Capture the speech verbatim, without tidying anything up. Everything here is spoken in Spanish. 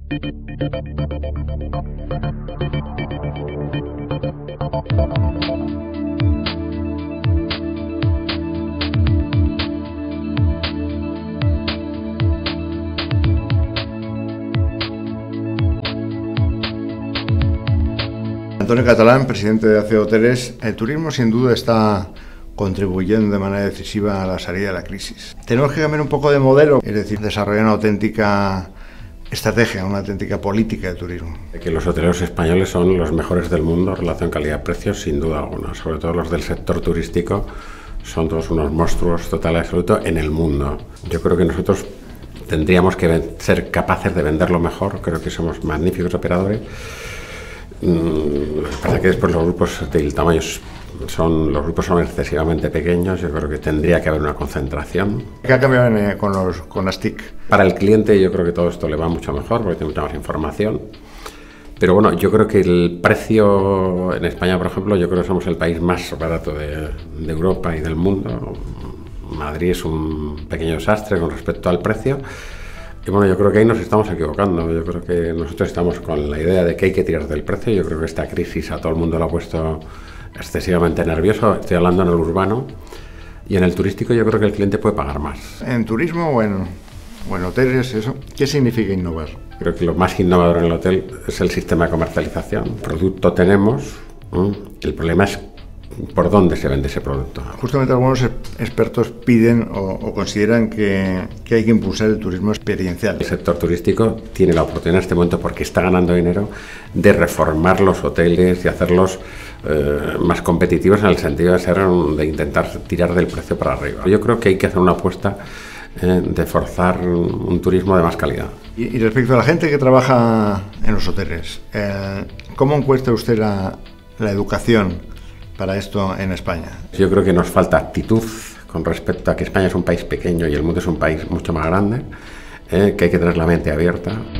Antonio Catalán, presidente de A C E Hoteles. El turismo sin duda está contribuyendo de manera decisiva a la salida de la crisis. Tenemos que cambiar un poco de modelo, es decir, desarrollar una auténtica estrategia, una auténtica política de turismo. Que los hoteleros españoles son los mejores del mundo en relación calidad-precio, sin duda alguna. Sobre todo los del sector turístico son todos unos monstruos total y absoluto en el mundo. Yo creo que nosotros tendríamos que ser capaces de venderlo mejor. Creo que somos magníficos operadores. Lo que pasa es que después los grupos del tamaño son, los grupos son excesivamente pequeños. Yo creo que tendría que haber una concentración. ¿Qué ha cambiado en, con, los, con las T I C? Para el cliente yo creo que todo esto le va mucho mejor porque tiene mucha más información. Pero bueno, yo creo que el precio en España, por ejemplo, yo creo que somos el país más barato de, de Europa y del mundo. Madrid es un pequeño desastre con respecto al precio. Y bueno, yo creo que ahí nos estamos equivocando. Yo creo que nosotros estamos con la idea de que hay que tirar del precio. Yo creo que esta crisis a todo el mundo lo ha puesto excesivamente nervioso. Estoy hablando en el urbano. Y en el turístico yo creo que el cliente puede pagar más. ¿En turismo o en, o en hoteles eso? ¿Qué significa innovar? Creo que lo más innovador en el hotel es el sistema de comercialización. Producto tenemos, ¿eh? El problema es por dónde se vende ese producto. Justamente algunos expertos piden o, o consideran que, que hay que impulsar el turismo experiencial. El sector turístico tiene la oportunidad en este momento, porque está ganando dinero, de reformar los hoteles y hacerlos eh, más competitivos en el sentido de, ser, de intentar tirar del precio para arriba. Yo creo que hay que hacer una apuesta eh, de forzar un turismo de más calidad. Y, y respecto a la gente que trabaja en los hoteles, eh, ¿cómo encuesta usted la, la educación para esto en España? Yo creo que nos falta actitud con respecto a que España es un país pequeño y el mundo es un país mucho más grande, eh, que hay que tener la mente abierta.